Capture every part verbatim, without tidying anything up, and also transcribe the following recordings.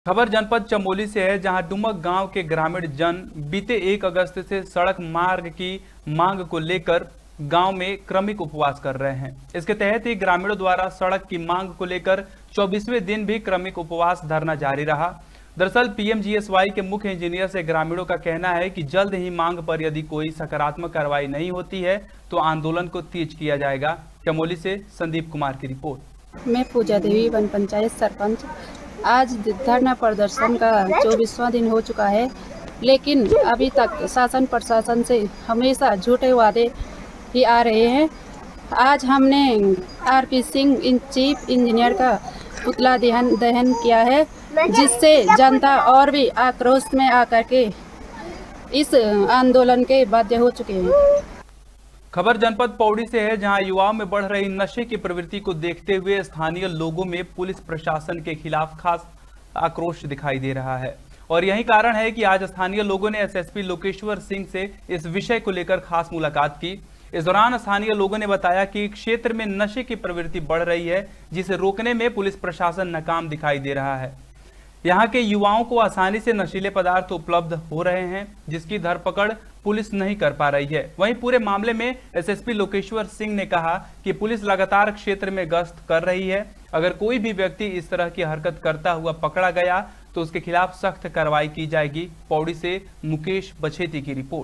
खबर जनपद चमोली से है, जहां डुमक गांव के ग्रामीण जन बीते एक अगस्त से सड़क मार्ग की मांग को लेकर गांव में क्रमिक उपवास कर रहे हैं। इसके तहत ही ग्रामीणों द्वारा सड़क की मांग को लेकर चौबीसवें दिन भी क्रमिक उपवास धरना जारी रहा। दरअसल पीएमजीएसवाई के मुख्य इंजीनियर से ग्रामीणों का कहना है कि जल्द ही मांग पर यदि कोई सकारात्मक कार्रवाई नहीं होती है तो आंदोलन को तेज किया जाएगा। चमोली से संदीप कुमार की रिपोर्ट। मैं पूजा देवी, वन पंचायत सरपंच। आज धरना प्रदर्शन का चौबीसवां दिन हो चुका है, लेकिन अभी तक शासन प्रशासन से हमेशा झूठे वादे ही आ रहे हैं। आज हमने आरपी सिंह इन चीफ इंजीनियर का पुतला दहन दहन किया है, जिससे जनता और भी आक्रोश में आकर के इस आंदोलन के बाध्य हो चुके हैं। खबर जनपद पौड़ी से है, जहां युवाओं में बढ़ रही नशे की प्रवृत्ति को देखते हुए स्थानीय लोगों में पुलिस प्रशासन के खिलाफ खास आक्रोश दिखाई दे रहा है। और यही कारण है कि आज स्थानीय लोगों ने एसएसपी लोकेश्वर सिंह से इस विषय को लेकर खास मुलाकात की। इस दौरान स्थानीय लोगों ने बताया कि क्षेत्र में नशे की प्रवृत्ति बढ़ रही है, जिसे रोकने में पुलिस प्रशासन नाकाम दिखाई दे रहा है। यहाँ के युवाओं को आसानी से नशीले पदार्थ उपलब्ध हो रहे हैं, जिसकी धरपकड़ पुलिस नहीं कर पा रही है। वहीं पूरे मामले में एसएसपी लोकेश्वर सिंह ने कहा कि पुलिस लगातार क्षेत्र में गश्त कर रही है। अगर कोई भी व्यक्ति इस तरह की हरकत करता हुआ पकड़ा गया तो उसके खिलाफ सख्त कार्रवाई की जाएगी। पौड़ी से मुकेश बछेती की रिपोर्ट।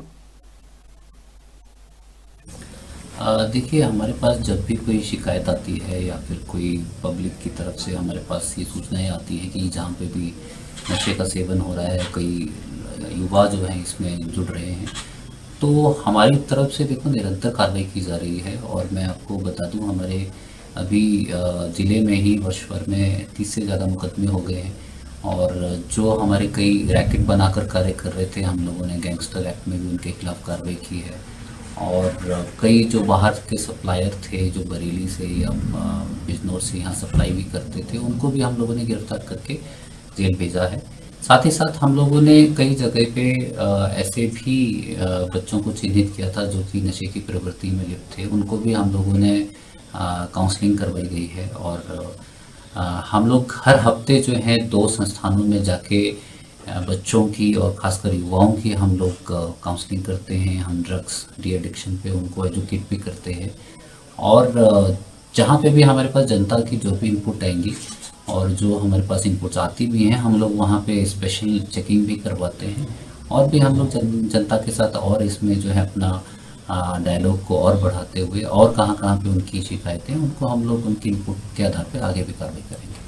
देखिए, हमारे पास जब भी कोई शिकायत आती है या फिर कोई पब्लिक की तरफ से हमारे पास ये सूचनाएं आती हैं कि जहाँ पे भी नशे का सेवन हो रहा है, कई युवा जो हैं इसमें जुड़ रहे हैं, तो हमारी तरफ से देखो निरंतर कार्रवाई की जा रही है। और मैं आपको बता दूं, हमारे अभी ज़िले में ही वर्ष भर में तीस से ज़्यादा मुकदमे हो गए हैं। और जो हमारे कई रैकेट बनाकर कार्य कर रहे थे, हम लोगों ने गैंगस्टर एक्ट में भी उनके खिलाफ कार्रवाई की है। और कई जो बाहर के सप्लायर थे, जो बरेली से या बिजनौर से यहाँ सप्लाई भी करते थे, उनको भी हम लोगों ने गिरफ्तार करके जेल भेजा है। साथ ही साथ हम लोगों ने कई जगह पे ऐसे भी बच्चों को चिन्हित किया था जो कि नशे की प्रवृत्ति में लिप्त थे, उनको भी हम लोगों ने काउंसलिंग करवाई गई है। और हम लोग हर हफ्ते जो है दो संस्थानों में जाके बच्चों की और ख़ासकर युवाओं की हम लोग काउंसलिंग करते हैं। हम ड्रग्स डी एडिक्शन पे उनको एजुकेट भी करते हैं। और जहाँ पे भी हमारे पास जनता की जो भी इनपुट आएंगी और जो हमारे पास इनपुट्स आती भी हैं, हम लोग वहाँ पे स्पेशल चेकिंग भी करवाते हैं। और भी हम लोग जन, जनता के साथ और इसमें जो है अपना डायलॉग को और बढ़ाते हुए और कहाँ कहाँ पे उनकी शिकायतें, उनको हम लोग उनकी इनपुट के आधार पर आगे भी कार्रवाई करेंगे।